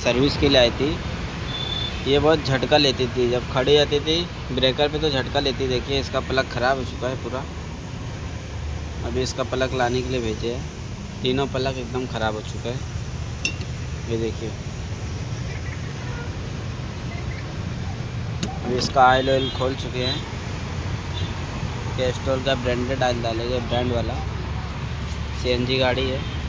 Service के लिए आई थी। ये बहुत झटका लेती थी, जब खड़ी जाती थी ब्रेकर पे तो झटका लेती। देखिए इसका प्लग ख़राब हो चुका है पूरा। अभी इसका प्लग लाने के लिए भेजे हैं, तीनों प्लग एकदम ख़राब हो चुका है। ये देखिए अभी इसका ऑयल खोल चुके हैं। कैस्ट्रॉल का ब्रांडेड ऑयल डालेंगे, ब्रांड वाला। CNG गाड़ी है।